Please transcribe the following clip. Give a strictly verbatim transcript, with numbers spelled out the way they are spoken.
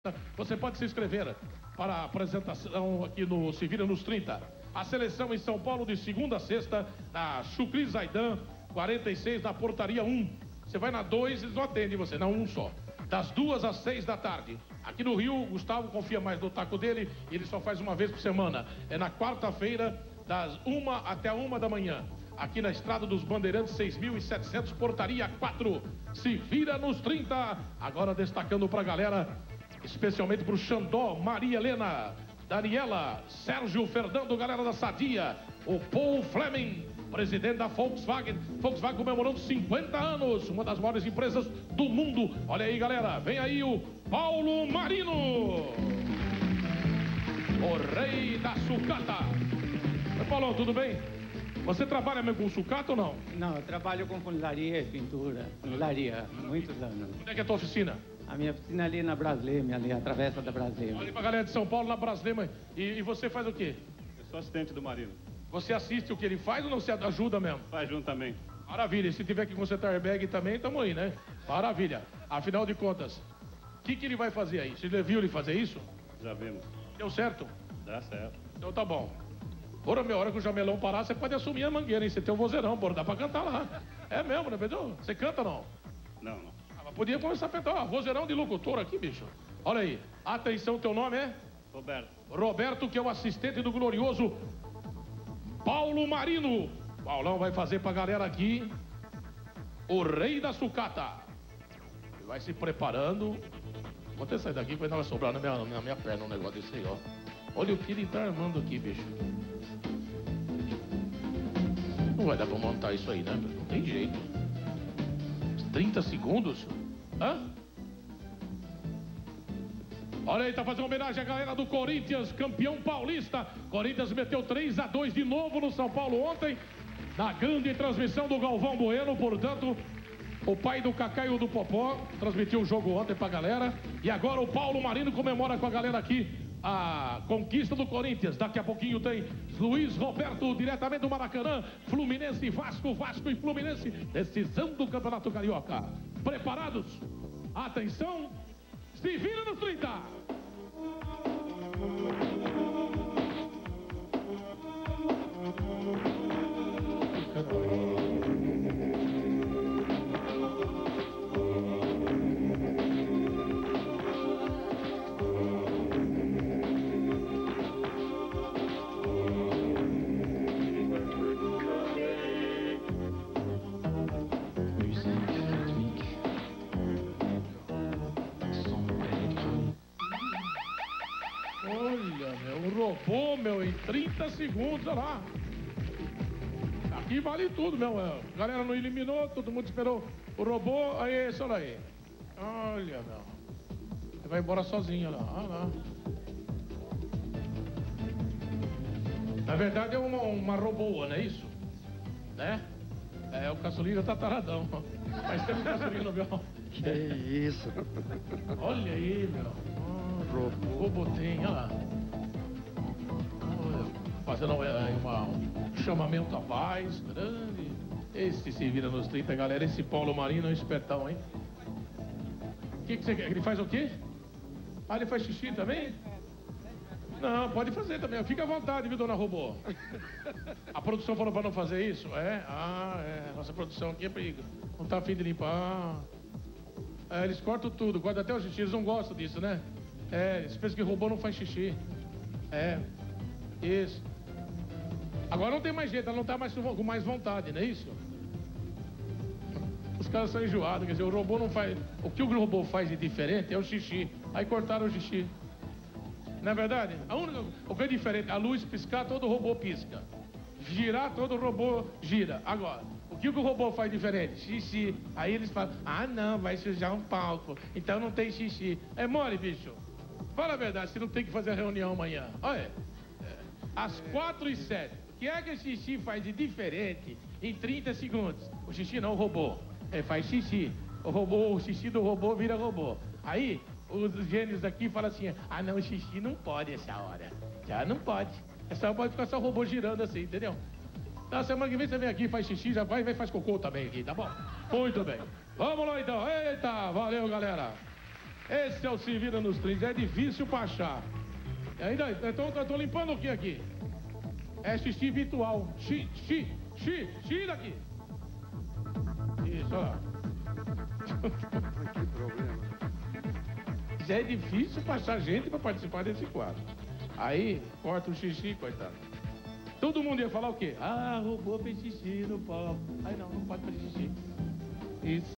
Você pode se inscrever para a apresentação aqui no Se Vira nos trinta. A seleção em São Paulo de segunda a sexta, na Chucri Zaidan, quarenta e seis, na portaria um. Você vai na dois, eles não atendem você, na um só. Das duas às seis da tarde. Aqui no Rio, o Gustavo confia mais no taco dele e ele só faz uma vez por semana. É na quarta-feira, das uma até a uma da manhã. Aqui na Estrada dos Bandeirantes, seis mil e setecentos, portaria quatro. Se Vira nos trinta. Agora destacando pra galera, especialmente pro Xandó, Maria Helena, Daniela, Sérgio Fernando, galera da Sadia, o Paul Fleming, presidente da Volkswagen. Volkswagen comemorando cinquenta anos, uma das maiores empresas do mundo. Olha aí, galera, vem aí o Paulo Marino, o rei da sucata. Oi, Paulo, tudo bem? Você trabalha mesmo com sucata ou não? Não, eu trabalho com funilaria e pintura, funilaria, há muitos anos. Onde é que é a tua oficina? A minha oficina é ali na Brasleme, ali, a travessa da Brasleme. Olha pra galera de São Paulo, na Brasleme. E, e você faz o quê? Eu sou assistente do Marino. Você assiste o que ele faz ou não você ajuda mesmo? Faz junto também. Maravilha. E se tiver que consertar airbag também, tamo aí, né? Maravilha. Afinal de contas, o que, que ele vai fazer aí? Você já viu ele fazer isso? Já vimos. Deu certo? Dá certo. Então tá bom. Porra, minha hora que o jamelão parar, você pode assumir a mangueira, hein? Você tem um vozeirão, porra, dá pra cantar lá. É mesmo, né, Pedro? Você canta ou não? Não, não. Ah, mas podia começar a cantar, ó, vozeirão de locutor aqui, bicho. Olha aí. Atenção, teu nome é? Roberto. Roberto, que é o assistente do glorioso Paulo Marino. Paulão vai fazer pra galera aqui o rei da sucata. Ele vai se preparando. Vou até sair daqui, porque não vai sobrar na minha, na minha perna um negócio desse aí, ó. Olha o que ele tá armando aqui, bicho. Não vai dar pra montar isso aí, né? Não tem jeito. trinta segundos? Hã? Olha aí, tá fazendo homenagem à galera do Corinthians, campeão paulista. Corinthians meteu três a dois de novo no São Paulo ontem, na grande transmissão do Galvão Bueno. Portanto, o pai do Cacá e o do Popó transmitiu o jogo ontem pra galera. E agora o Paulo Marino comemora com a galera aqui a conquista do Corinthians. Daqui a pouquinho tem Luiz Roberto, diretamente do Maracanã. Fluminense e Vasco, Vasco e Fluminense, decisão do Campeonato Carioca. Preparados? Atenção, se vira nos trinta. Olha, meu, o robô, meu, em trinta segundos, olha lá. Aqui vale tudo, meu. A galera não eliminou, todo mundo esperou o robô. Aí, isso, olha aí. Olha, meu. Ele vai embora sozinho, olha lá. Olha lá. Na verdade é uma, uma robôa, não é isso? Né? É, o caçulinho tá taradão. Mas tem um caçulinho, meu. Que isso? Olha aí, meu. Robô. Robotinho, olha lá. Olha, fazendo uma, uma, um chamamento à paz grande. Esse se vira nos trinta, galera. Esse Paulo Marino é um espertão, hein? O que, que você quer? Ele faz o quê? Ah, ele faz xixi também? Não, pode fazer também. Fica à vontade, viu, dona Robô? A produção falou pra não fazer isso? É? Ah, é. Nossa produção aqui é perigo. Não tá afim de limpar. É, eles cortam tudo, guardam até o xixi. Eles não gostam disso, né? É, eles pensam que robô não faz xixi. É, isso. Agora não tem mais jeito, ela não tá mais com mais vontade, não é isso? Os caras são enjoados, quer dizer, o robô não faz... O que o robô faz de diferente é o xixi. Aí cortaram o xixi. Não é verdade? A única... O que é diferente, a luz piscar, todo robô pisca. Girar, todo robô gira. Agora, o que o robô faz diferente? Xixi. Aí eles falam, ah não, vai sujar um palco, então não tem xixi. É mole, bicho. Fala a verdade, você não tem que fazer a reunião amanhã. Olha, às quatro e sete. O que é que o xixi faz de diferente em trinta segundos? O xixi não, o robô. Ele faz xixi. O robô, o xixi do robô vira robô. Aí, os gênios daqui falam assim, ah não, o xixi não pode essa hora. Já não pode. Essa hora pode ficar só o robô girando assim, entendeu? Na semana que vem você vem aqui, faz xixi, já vai e faz cocô também aqui, tá bom? Muito bem. Vamos lá então. Eita, valeu, galera. Esse é o Se Vira nos trinta. É difícil pra achar. E ainda, eu tô, eu tô limpando o que aqui? É xixi virtual. Xi, xi, xi, xi daqui. Isso, olha lá. Que problema. Já é difícil pra achar gente pra participar desse quadro. Aí, corta o xixi, coitado. Todo mundo ia falar o quê? Ah, roubou fez xixi no pau. Aí não, não pode fazer xixi. Isso.